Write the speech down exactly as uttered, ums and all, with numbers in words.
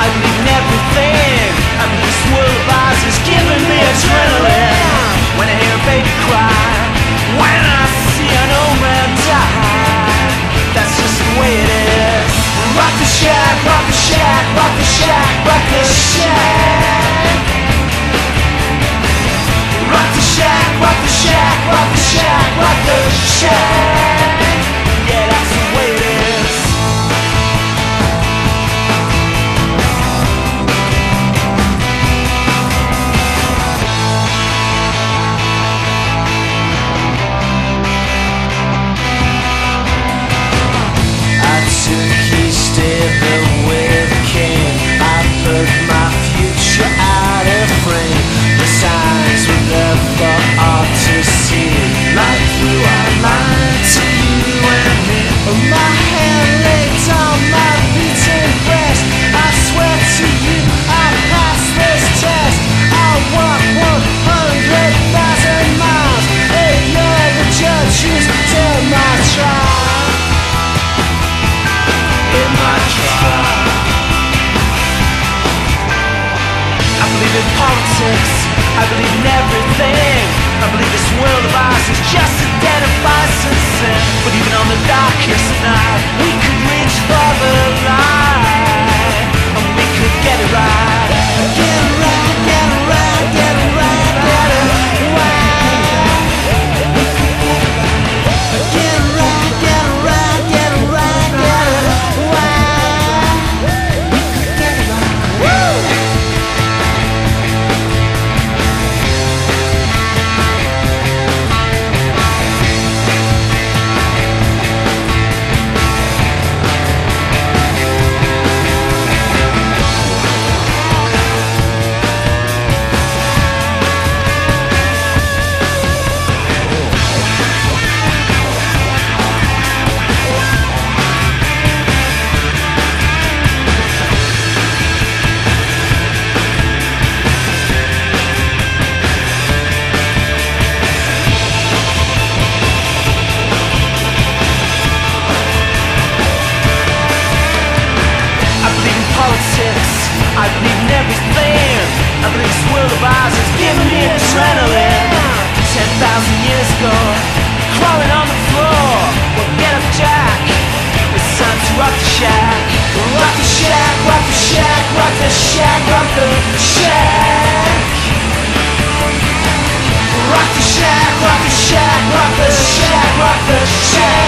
I believe in everything. I believe this world of ours is giving me adrenaline. When I hear a baby cry, when I see an old man die, that's just the way it is. Rock the shack, rock the shack, rock the shack, rock the shack. Rock the shack, rock the shack, rock the shack, rock the shack. Yeah, that's the way it is. I took East Haven with a cane. I put my future out of frame. The signs were there for all to see, like blue outline to you and me. My hand laid on my beating breast. I swear to you I'll pass this test. I'll walk one hundred thousand miles. Hey, you're the judge who's to my trial. In my trial, I believe in politics, I believe in everything. I believe this world of ours is just a den of vice and sin. But even on the darkest night, we could reach for the light, and we could get it right. Get it right, get it right, get it right, get it right. Get it right, get it right, get it right, get it right. We could get it right. Woo! I believe in everything. I believe this world of ours is giving me adrenaline. Ten thousand years ago, crawling on the floor. Well, get up, Jack. It's time to rock the shack. Rock the shack, rock the shack, rock the shack, rock the shack. Rock the shack, rock the shack, rock the shack, rock the shack.